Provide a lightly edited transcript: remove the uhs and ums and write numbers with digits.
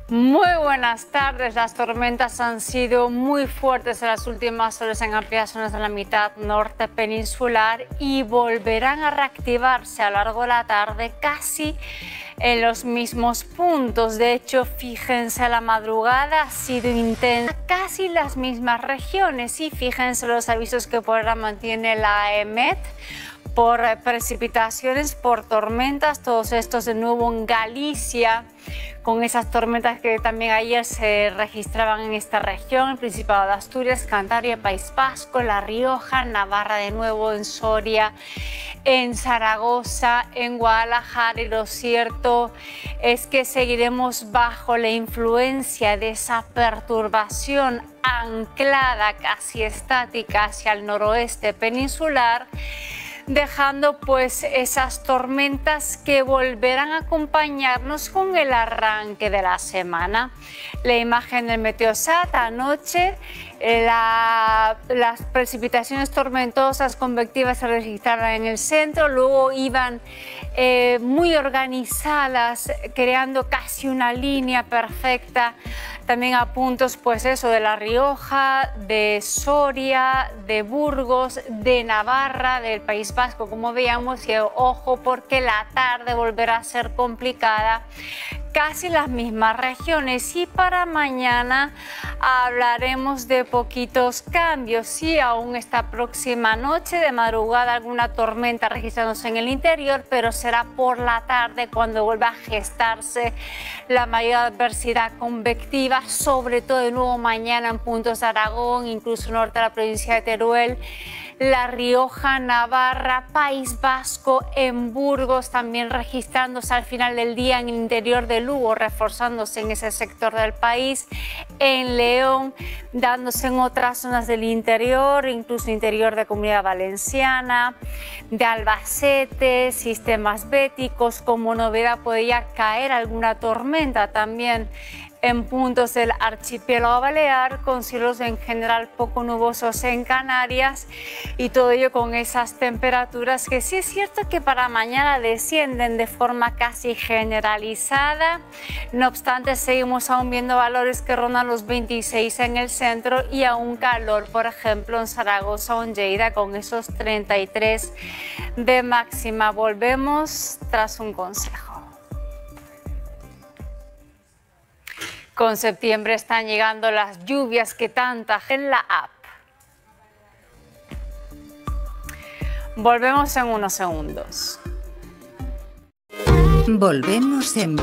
Muy buenas tardes. Las tormentas han sido muy fuertes en las últimas horas en amplias zonas de la mitad norte peninsular y volverán a reactivarse a lo largo de la tarde casi en los mismos puntos. De hecho, fíjense, la madrugada ha sido intensa, casi las mismas regiones, y fíjense los avisos que por ahora mantiene la EMET por precipitaciones, por tormentas, todos estos de nuevo en Galicia, con esas tormentas que también ayer se registraban en esta región, el Principado de Asturias, Cantabria, País Vasco, La Rioja, Navarra de nuevo, en Soria, en Zaragoza, en Guadalajara. Y lo cierto es que seguiremos bajo la influencia de esa perturbación anclada, casi estática, hacia el noroeste peninsular, dejando pues esas tormentas que volverán a acompañarnos con el arranque de la semana. La imagen del Meteosat anoche, las precipitaciones tormentosas convectivas se registraron en el centro, luego iban muy organizadas, creando casi una línea perfecta también a puntos pues eso de La Rioja, de Soria, de Burgos, de Navarra, del País Vasco, como veíamos. Y ojo, porque la tarde volverá a ser complicada, casi las mismas regiones. Y para mañana hablaremos de poquitos cambios. Sí, aún esta próxima noche, de madrugada, alguna tormenta registrándose en el interior, pero será por la tarde cuando vuelva a gestarse la mayor adversidad convectiva, sobre todo de nuevo mañana en puntos de Aragón, incluso norte de la provincia de Teruel, La Rioja, Navarra, País Vasco, en Burgos, también registrándose al final del día en el interior de Lugo, reforzándose en ese sector del país, en León, dándose en otras zonas del interior, incluso interior de Comunidad Valenciana, de Albacete, sistemas béticos. Como novedad podría caer alguna tormenta también en puntos del archipiélago balear, con cielos en general poco nubosos en Canarias, y todo ello con esas temperaturas que sí es cierto que para mañana descienden de forma casi generalizada. No obstante, seguimos aún viendo valores que rondan los 26 en el centro y aún calor, por ejemplo, en Zaragoza o en Lleida, con esos 33 de máxima. Volvemos tras un consejo. Con septiembre están llegando las lluvias que tanta gente en la app. Volvemos en unos segundos. Volvemos en